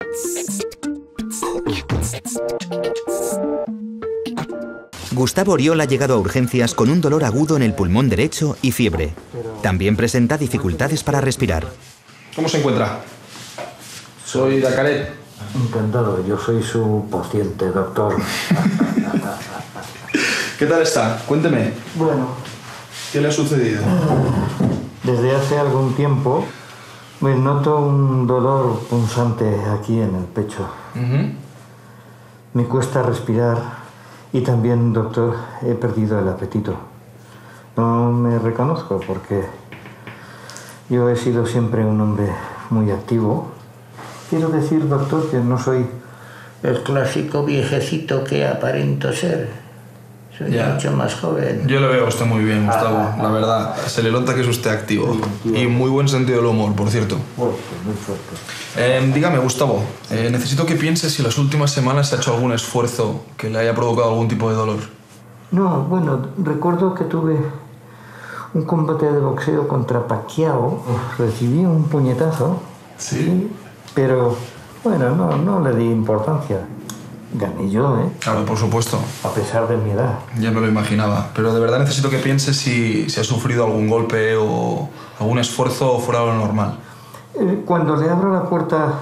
Gustavo Oriol ha llegado a urgencias con un dolor agudo en el pulmón derecho y fiebre. También presenta dificultades para respirar. ¿Cómo se encuentra? Soy Dacaret. Encantado, yo soy su paciente, doctor. ¿Qué tal está? Cuénteme. Bueno, ¿Qué le ha sucedido? desde hace algún tiempo me noto un dolor punzante aquí en el pecho. Me cuesta respirar y también, doctor, he perdido el apetito. No me reconozco porque yo he sido siempre un hombre muy activo. Quiero decir, doctor, que no soy el clásico viejecito que aparento ser. Soy mucho más joven. Yo lo veo a usted muy bien, Gustavo. La verdad, se le nota que es usted activo. Y muy buen sentido del humor, por cierto. Fuerte, muy fuerte. Dígame, Gustavo, necesito que piense si en las últimas semanas ha hecho algún esfuerzo que le haya provocado algún tipo de dolor. No, bueno, recuerdo que tuve un combate de boxeo contra Pacquiao. Recibí un puñetazo. ¿Sí? Pero, bueno, no le di importancia. Gané yo, ¿eh? Claro, por supuesto. A pesar de mi edad. Ya me lo imaginaba. Pero de verdad necesito que piense si ha sufrido algún golpe o algún esfuerzo fuera de lo normal. Cuando le abro la puerta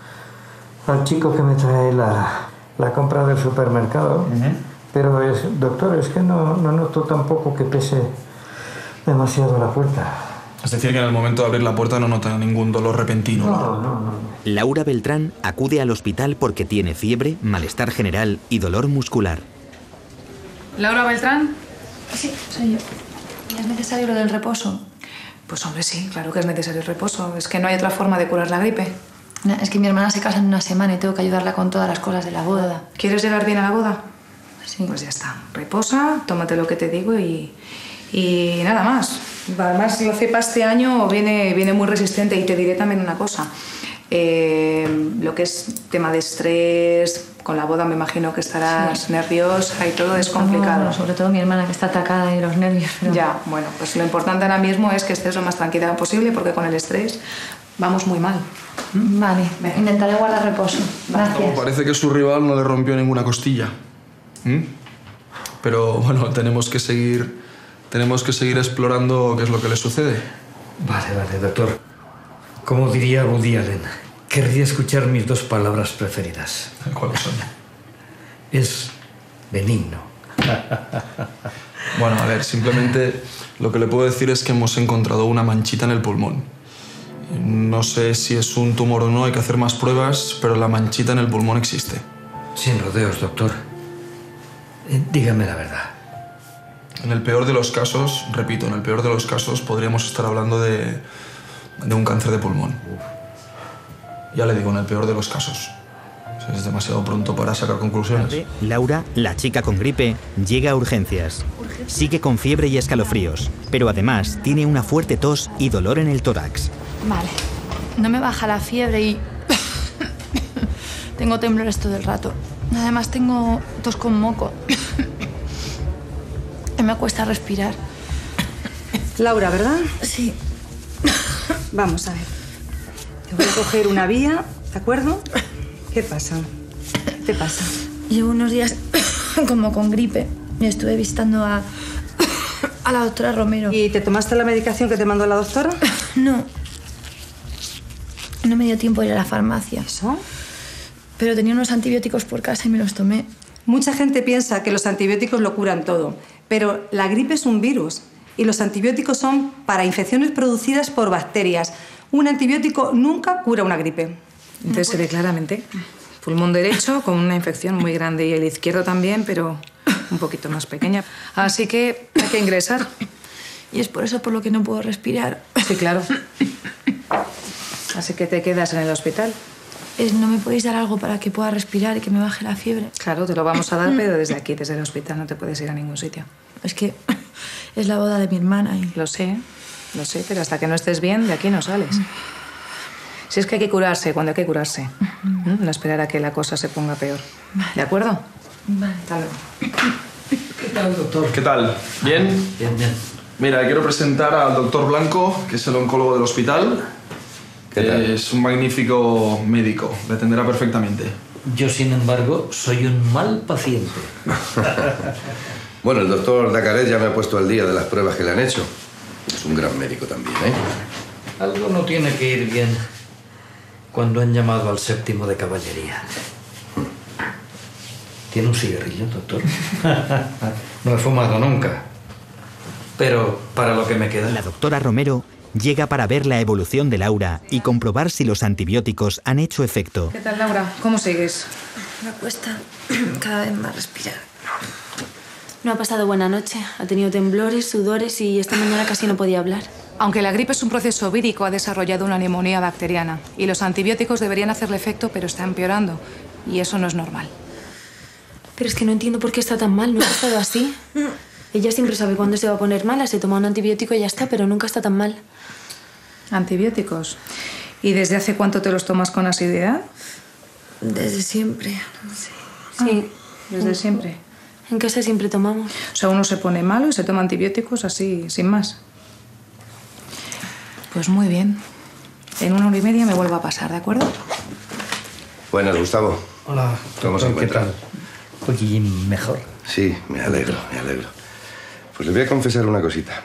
al chico que me trae la compra del supermercado, pero doctor, es que no noto tampoco que pese demasiado la puerta. Es decir, que en el momento de abrir la puerta no nota ningún dolor repentino. No. Laura Beltrán acude al hospital porque tiene fiebre, malestar general y dolor muscular. ¿Laura Beltrán? Sí, soy yo. ¿Es necesario lo del reposo? Pues hombre, sí, claro que es necesario el reposo. Es que no hay otra forma de curar la gripe. No, es que mi hermana se casa en una semana y tengo que ayudarla con todas las cosas de la boda. ¿Quieres llegar bien a la boda? Sí. Pues ya está. Reposa, tómate lo que te digo y nada más. Además, la cepa este año viene muy resistente y te diré también una cosa. Lo que es tema de estrés, con la boda me imagino que estarás nerviosa y todo, es complicado. No, sobre todo mi hermana que está atacada y los nervios. Pero... Ya, bueno, pues lo importante ahora mismo es que estés lo más tranquila posible porque con el estrés vamos muy mal. Vale, intentaré guardar reposo. Gracias. Parece que su rival no le rompió ninguna costilla. Pero bueno, tenemos que seguir explorando qué es lo que le sucede. Vale, doctor. Como diría Woody Allen, querría escuchar mis dos palabras preferidas. ¿Cuáles son? Es benigno. Bueno, a ver, simplemente lo que le puedo decir es que hemos encontrado una manchita en el pulmón. No sé si es un tumor o no, hay que hacer más pruebas, pero la manchita en el pulmón existe. Sin rodeos, doctor. Dígame la verdad. En el peor de los casos, repito, en el peor de los casos podríamos estar hablando de un cáncer de pulmón. Ya le digo, en el peor de los casos. Es demasiado pronto para sacar conclusiones. Laura, la chica con gripe, llega a urgencias. Sigue con fiebre y escalofríos, pero además tiene una fuerte tos y dolor en el tórax. Vale. No me baja la fiebre y... tengo temblores todo el rato. Además tengo tos con moco. Y me cuesta respirar. Laura, ¿verdad? Sí. Vamos a ver. Te voy a coger una vía, ¿de acuerdo? ¿Qué pasa? ¿Qué pasa? Llevo unos días como con gripe. Y estuve visitando a la doctora Romero. ¿Y te tomaste la medicación que te mandó la doctora? No. No me dio tiempo de ir a la farmacia. ¿Eso? Pero tenía unos antibióticos por casa y me los tomé. Mucha gente piensa que los antibióticos lo curan todo, pero la gripe es un virus y los antibióticos son para infecciones producidas por bacterias. Un antibiótico nunca cura una gripe. Entonces se ve claramente. Pulmón derecho con una infección muy grande y el izquierdo también, pero un poquito más pequeña. Así que hay que ingresar. Y es por eso por lo que no puedo respirar. Sí, claro. Así que te quedas en el hospital. ¿No me podéis dar algo para que pueda respirar y que me baje la fiebre? Claro, te lo vamos a dar, pero desde aquí, desde el hospital, no te puedes ir a ningún sitio. Es que es la boda de mi hermana y... Lo sé, pero hasta que no estés bien, de aquí no sales. Si es que hay que curarse cuando hay que curarse. No esperar a que la cosa se ponga peor. Vale. ¿De acuerdo? Vale. Hasta luego. ¿Qué tal, doctor? ¿Qué tal? ¿Bien? Bien. Mira, quiero presentar al doctor Blanco, que es el oncólogo del hospital. ¿Qué tal? Es un magnífico médico, le atenderá perfectamente. Yo, sin embargo, soy un mal paciente. Bueno, el doctor Dacaret ya me ha puesto al día de las pruebas que le han hecho. Es un gran médico también, ¿eh? Algo no tiene que ir bien cuando han llamado al séptimo de caballería. ¿Tiene un cigarrillo, doctor? No he fumado nunca. Pero para lo que me queda... La doctora Romero llega para ver la evolución de Laura y comprobar si los antibióticos han hecho efecto. ¿Qué tal, Laura? ¿Cómo sigues? Me cuesta cada vez más respirar. No ha pasado buena noche. Ha tenido temblores, sudores y esta mañana casi no podía hablar. Aunque la gripe es un proceso vírico, ha desarrollado una neumonía bacteriana. Y los antibióticos deberían hacerle efecto, pero está empeorando. Y eso no es normal. Pero es que no entiendo por qué está tan mal. ¿No ha estado así? Ella siempre sabe cuándo se va a poner mala. Se toma un antibiótico y ya está, pero nunca está tan mal. ¿Antibióticos? ¿Y desde hace cuánto te los tomas con asiduidad? Desde siempre. Sí. Desde siempre. En casa siempre tomamos. O sea, uno se pone malo y se toma antibióticos así, sin más. Pues muy bien. En 1 hora y media me vuelvo a pasar, ¿de acuerdo? Buenas, Gustavo. Hola, ¿Cómo se ¿qué encuentra? tal? Un poquillín mejor. Sí, me alegro, me alegro. Pues le voy a confesar una cosita.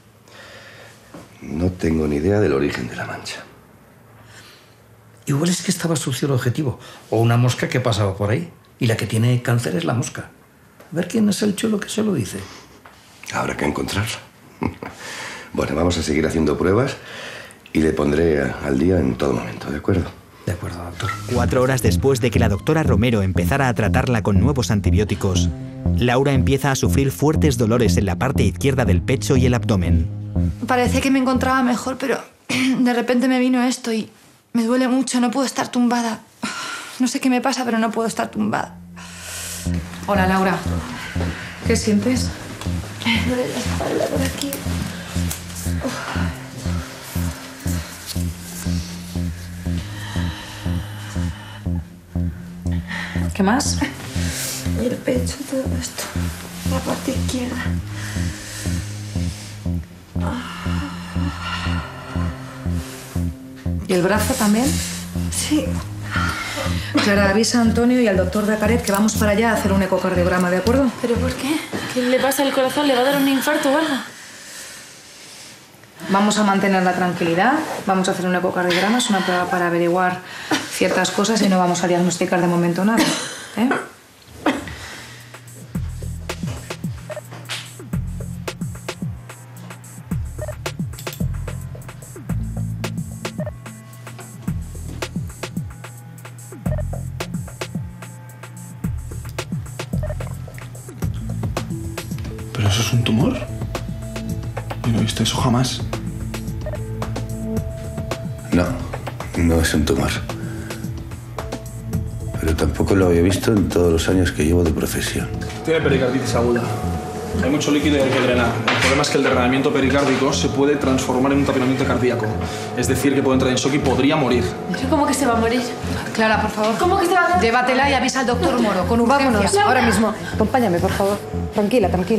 No tengo ni idea del origen de la mancha. Igual es que estaba sucio el objetivo. O una mosca que pasaba por ahí. Y la que tiene cáncer es la mosca. A ver quién es el chulo que se lo dice. Habrá que encontrarlo. Bueno, vamos a seguir haciendo pruebas y le pondré al día en todo momento, ¿de acuerdo? De acuerdo, doctor. 4 horas después de que la doctora Romero empezara a tratarla con nuevos antibióticos, Laura empieza a sufrir fuertes dolores en la parte izquierda del pecho y el abdomen. Parece que me encontraba mejor, pero de repente me vino esto y me duele mucho. No puedo estar tumbada. No sé qué me pasa, pero no puedo estar tumbada. Hola, Laura. ¿Qué sientes? Me duele la espalda por aquí. ¿Qué más? Y el pecho, todo esto. La parte izquierda. ¿Y el brazo también? Sí. Clara, avisa a Antonio y al doctor Dacaret que vamos para allá a hacer un ecocardiograma, ¿de acuerdo? ¿Pero por qué? ¿Qué le pasa al corazón? ¿Le va a dar un infarto o algo? Vamos a mantener la tranquilidad, vamos a hacer un ecocardiograma, es una prueba para averiguar ciertas cosas y no vamos a diagnosticar de momento nada, ¿eh? ¿Pero eso es un tumor? Yo no he visto eso jamás. No, no es un tumor. Pero tampoco lo había visto en todos los años que llevo de profesión. Tiene pericarditis aguda. Hay mucho líquido y hay que drenar. El problema es que el drenamiento pericárdico se puede transformar en un taponamiento cardíaco. Es decir, que puede entrar en shock y podría morir. ¿Cómo que se va a morir? Clara, por favor. ¿Cómo que se va a morir? Llévatela y avisa al doctor Moro, con urgencia. Vámonos, ahora mismo. Acompáñame, por favor. Tranquila, tranquila.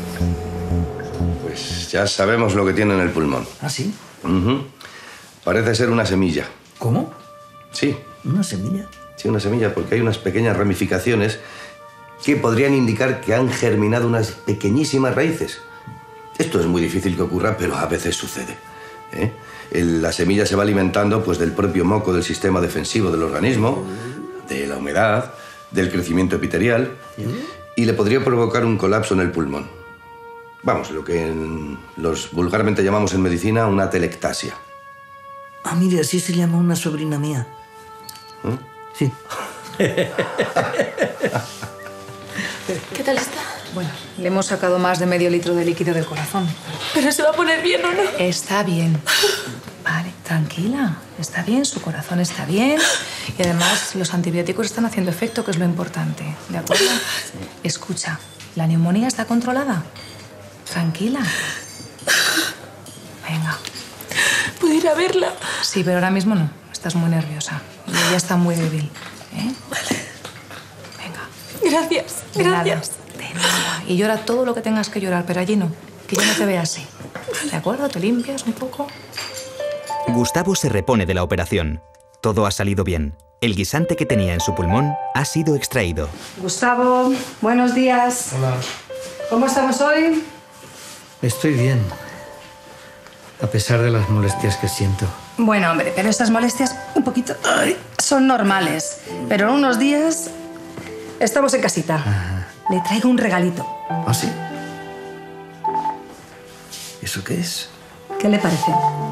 Pues ya sabemos lo que tiene en el pulmón. ¿Ah, sí? Ujú. Parece ser una semilla. ¿Cómo? Sí, ¿Una semilla? sí, una semilla, porque hay unas pequeñas ramificaciones que podrían indicar que han germinado unas pequeñísimas raíces. Esto es muy difícil que ocurra, pero a veces sucede, ¿eh? La semilla se va alimentando pues, del propio moco del sistema defensivo del organismo, de la humedad, del crecimiento epitelial, y le podría provocar un colapso en el pulmón. Vamos, lo que los vulgarmente llamamos en medicina una telectasia. Ah, mire, así se llama una sobrina mía. ¿Eh? Sí. ¿Qué tal está? Bueno, le hemos sacado más de medio litro de líquido del corazón. ¿Pero se va a poner bien o no? Está bien. Vale, tranquila. Está bien, su corazón está bien. Y además los antibióticos están haciendo efecto, que es lo importante. ¿De acuerdo? Escucha, ¿la neumonía está controlada? Tranquila. Venga. ¿Puedo ir a verla? Sí, pero ahora mismo no. Estás muy nerviosa. Y ella está muy débil. ¿Eh? Venga. Gracias, De nada, gracias. de nada. Y llora todo lo que tengas que llorar, pero allí no. Que yo no te vea así. ¿De acuerdo? Te limpias un poco. Gustavo se repone de la operación. Todo ha salido bien. El guisante que tenía en su pulmón ha sido extraído. Gustavo, buenos días. Hola. ¿Cómo estamos hoy? Estoy bien. A pesar de las molestias que siento. Bueno, hombre, pero estas molestias un poquito son normales. Pero en unos días estamos en casita. Ajá. Le traigo un regalito. ¿Ah, sí? ¿Eso qué es? ¿Qué le parece?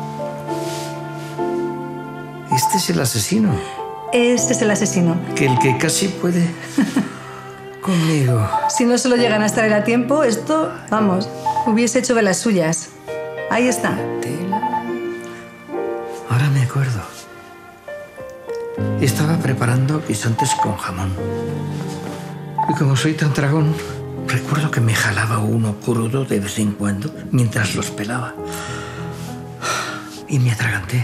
Este es el asesino. Este es el asesino. Que el que casi puede conmigo. Si no se lo llegan a extraer a tiempo, esto, vamos, hubiese hecho de las suyas. Ahí está. Ahora me acuerdo. Estaba preparando guisantes con jamón. Y como soy tan dragón, recuerdo que me jalaba uno crudo de vez en cuando mientras los pelaba. Y me atraganté.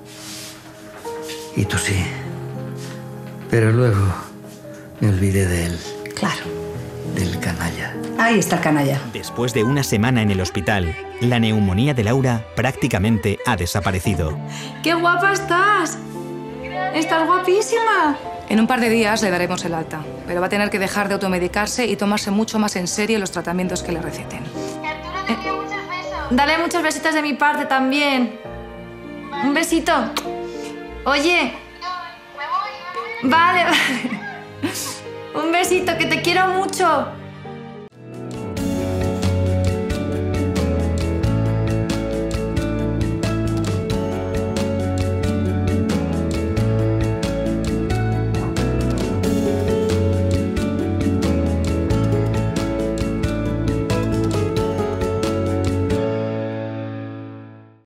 Y tosí. Pero luego me olvidé de él. Claro. Del canalla. Ahí está el canalla. Después de una semana en el hospital, la neumonía de Laura prácticamente ha desaparecido. ¡Qué guapa estás! ¡Estás guapísima! En un par de días le daremos el alta, pero va a tener que dejar de automedicarse y tomarse mucho más en serio los tratamientos que le receten. Dale muchos besitos de mi parte también. Un besito. Oye. Vale. Un besito, que te quiero mucho.